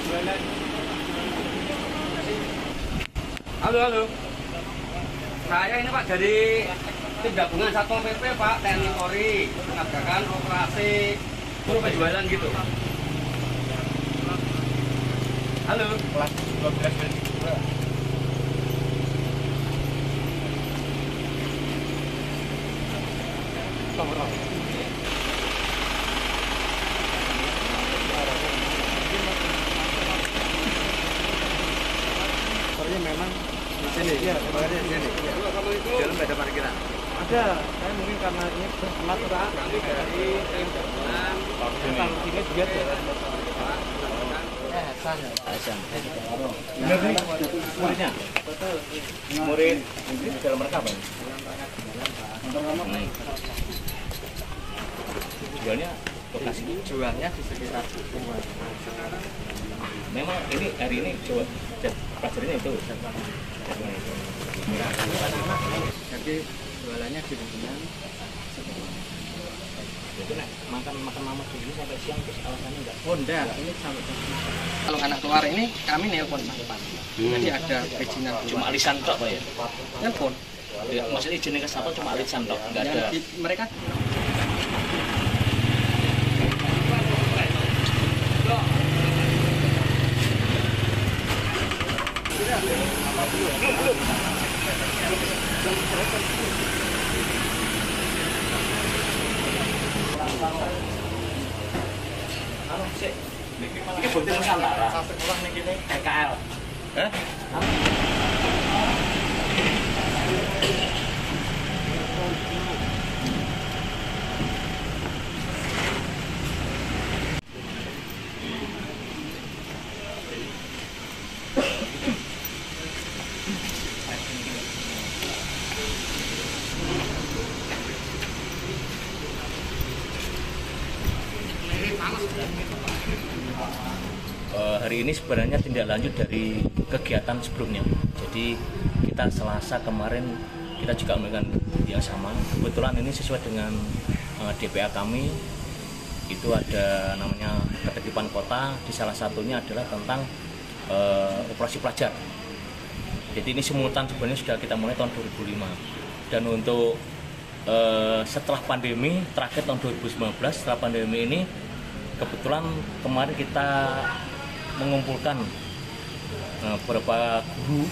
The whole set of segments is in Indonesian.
Halo, halo. Saya ini Pak dari tim gabungan Satpol PP Pak, TNI Polri, mengadakan operasi buru penjualan gitu. Halo. Kelas 12 menit. Memang di sini, ya, parkirnya di sini. Di dalam ada parkiran. Ada, saya mungkin karena ini telat Kami dari tim gabungan. kalau sini dia jalan. Hasan. Benar nih, muridnya. Murid ini di dalam rekaman. Jualnya lokasi jualnya di sekitar. Memang ini hari ini coba pelajarannya itu. Jadi jualannya di lingkungan. Jadi makan lama dulu sampai siang terus alasannya enggak. Oh enggak, ini sampai Kalau anak keluar ini kami nelpon Pak. Jadi ada perizinan. Cuma alisan tok Pak ya? Nelpon. Ya, maksudnya izin ke Satpol cuma alisan tok, enggak ada. Mereka Ini bukti Nusantara. PKL. Hari ini sebenarnya tindak lanjut dari kegiatan sebelumnya. Jadi kita Selasa kemarin kita juga melakukan yang sama. Kebetulan ini sesuai dengan DPA kami, itu ada namanya ketertiban kota. Di salah satunya adalah tentang operasi pelajar. Jadi ini simultan sebenarnya sudah kita mulai tahun 2005. Dan untuk setelah pandemi terakhir tahun 2019, setelah pandemi ini kebetulan kemarin kita mengumpulkan beberapa guru,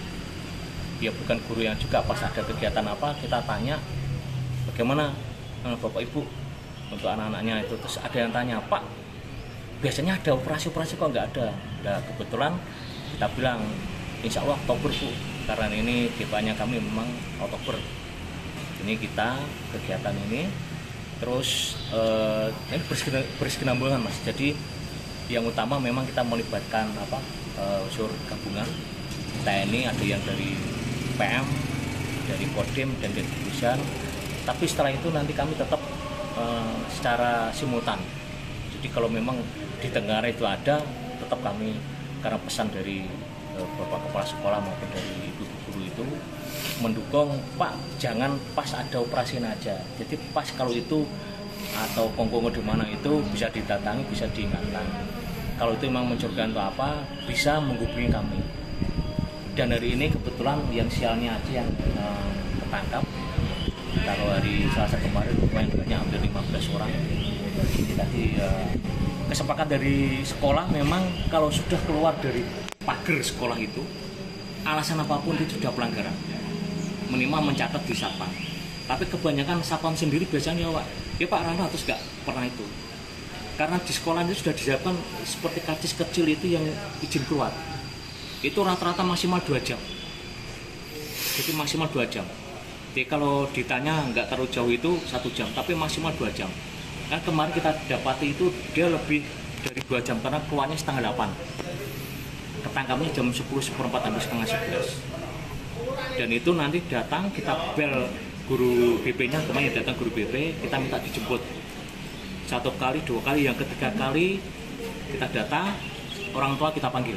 ya bukan guru yang juga pas ada kegiatan apa, kita tanya bagaimana Bapak Ibu untuk anak-anaknya itu. Terus ada yang tanya, Pak biasanya ada operasi-operasi kok nggak ada. Nah kebetulan kita bilang insya Allah Oktober Bu, karena ini DPA-nya kami memang Oktober. Ini kita kegiatan ini terus ini berkesinambungan Mas. Jadi yang utama memang kita melibatkan unsur gabungan TNI, ada yang dari PM, dari Kodim dan dari kepolisian. Tapi setelah itu nanti kami tetap secara simultan. Jadi kalau memang di Tenggara itu ada, tetap kami karena pesan dari Bapak Kepala Sekolah maupun dari ibu guru itu mendukung, Pak jangan pas ada operasi aja. Jadi pas kalau itu atau kongkongo di mana itu bisa didatangi, bisa diingatkan. Kalau itu memang mencurigakan atau apa, bisa menghubungi kami. Dan hari ini kebetulan yang sialnya aja yang ketangkap. Kalau hari Selasa kemarin lumayan banyak, hampir 15 orang. Ini tadi kesepakatan dari sekolah memang kalau sudah keluar dari pagar sekolah itu, alasan apapun itu sudah pelanggaran. Minimal mencatat di Satpam. Tapi kebanyakan Satpam sendiri biasanya ya Pak Rano terus nggak pernah itu. Karena di sekolah itu sudah disiapkan seperti karcis kecil itu yang izin keluar. Itu rata-rata maksimal 2 jam. Jadi maksimal 2 jam. Jadi kalau ditanya nggak terlalu jauh itu 1 jam, tapi maksimal 2 jam. Kan kemarin kita dapati itu dia lebih dari 2 jam karena keluarnya setengah 8. Ketangkapnya jam 10, seperempat sampai setengah 11. Dan itu nanti datang kita bel guru BP-nya, kemarin datang guru BP, kita minta dijemput. 1 kali, 2 kali, yang ketiga kali kita data, orang tua kita panggil.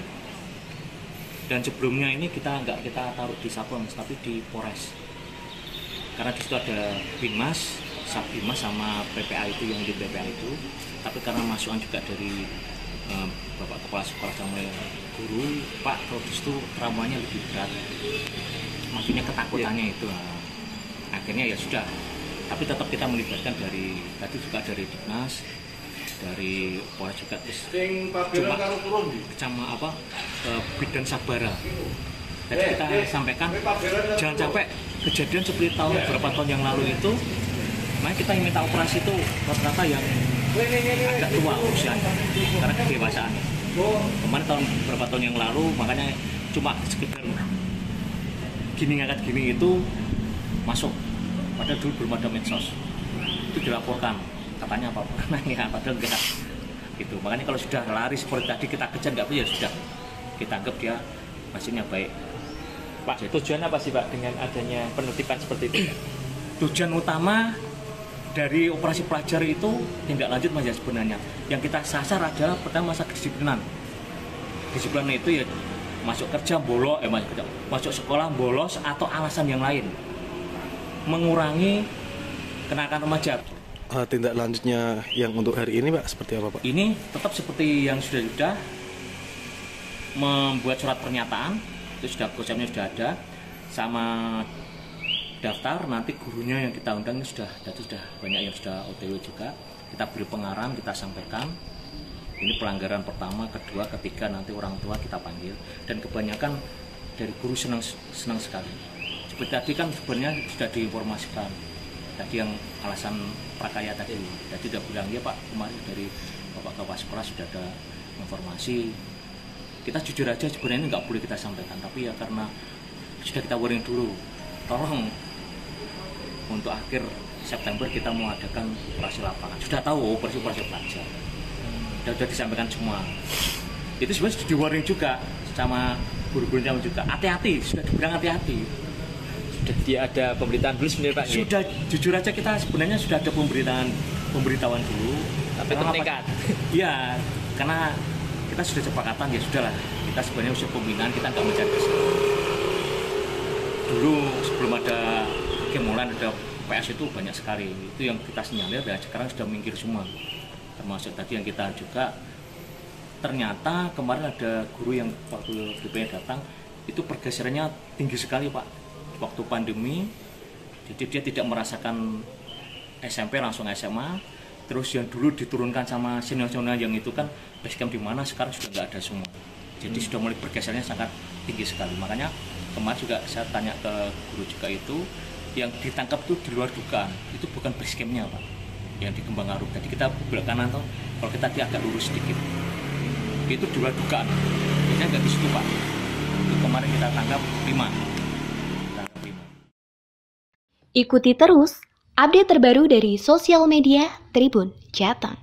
Dan sebelumnya ini kita nggak kita taruh di Satpam, tapi di Polres. Karena di situ ada Binmas, Satbimas sama PPA itu yang di PPA itu. Tapi karena masukan juga dari Bapak kepala sekolah sama guru, Pak, kalau itu traumanya lebih berat, maksudnya ketakutannya itu. Akhirnya ya sudah, tapi tetap kita melibatkan dari tadi juga dari dinas, dari Polres juga, cuma kecama Bidan Sabara. Jadi kita sampaikan jangan sampai kejadian seperti beberapa tahun yang lalu itu. Makanya kita minta operasi itu rata-rata yang agak tua usianya karena kedewasaan. Kemarin beberapa tahun yang lalu makanya cuma sekedar gini ngangkat gini itu masuk. Padahal dulu belum ada medsos. Itu dilaporkan katanya apa ya, padahal enggak gitu. Makanya kalau sudah lari seperti tadi kita kejar nggak ya sudah kita anggap dia hasilnya baik. Pak, tujuan apa sih Pak dengan adanya penertiban seperti itu? Tujuan utama dari operasi pelajar itu tindak lanjut Mas ya sebenarnya. Yang kita sasar adalah pertama masa kedisiplinan. Disiplinan itu ya masuk kerja bolos, masuk sekolah bolos atau alasan yang lain. Mengurangi kenakalan remaja. Tindak lanjutnya yang untuk hari ini Pak seperti apa Pak? Ini tetap seperti yang sudah membuat surat pernyataan, itu sudah konsepnya sudah ada, sama daftar nanti gurunya yang kita undang sudah banyak yang sudah OTW juga. Kita beri pengarahan, kita sampaikan. Ini pelanggaran pertama, kedua, ketiga nanti orang tua kita panggil dan kebanyakan dari guru senang sekali. Seperti tadi kan sebenarnya sudah diinformasikan. Tadi yang alasan prakarya tadi, tadi sudah bilang ya Pak kemarin dari Bapak Kepala Sekolah sudah ada informasi. Kita jujur aja sebenarnya nggak boleh kita sampaikan, tapi ya karena sudah kita warning dulu, tolong untuk akhir September kita mau adakan operasi lapangan. Sudah tahu operasi pelajar, sudah disampaikan semua. Itu sebenarnya sudah di warning juga sama guru-gurunya juga. Hati-hati, sudah dibilang hati-hati. Jadi ada pemberitaan dulu sebenarnya Pak? Sudah, jujur aja kita sebenarnya sudah ada pemberitahuan dulu. Tapi tetap nekat? Iya, karena kita sudah sepakatan ya sudahlah. Kita sebenarnya usia pembinaan kita nggak mencari kesalahan. Dulu sebelum ada mulai ada PS itu banyak sekali. Itu yang kita sinyalir dan sekarang sudah minggir semua. Termasuk tadi yang kita juga ternyata kemarin ada guru yang waktu DPR datang itu pergeserannya tinggi sekali Pak. Waktu pandemi, jadi dia tidak merasakan SMP langsung SMA. Terus yang dulu diturunkan sama senior-senior yang itu kan basecamp di mana sekarang sudah nggak ada semua. Jadi sudah mulai bergesernya sangat tinggi sekali. Makanya kemarin juga saya tanya ke guru juga itu yang ditangkap itu di luar dugaan, itu bukan basecampnya Pak, yang di Kembang Arum. Tadi kita belok kanan tuh, kalau kita agak lurus sedikit, itu di luar dugaan. Biasanya nggak di situ Pak. Itu kemarin kita tangkap 5. Ikuti terus update terbaru dari sosial media Tribun Jateng.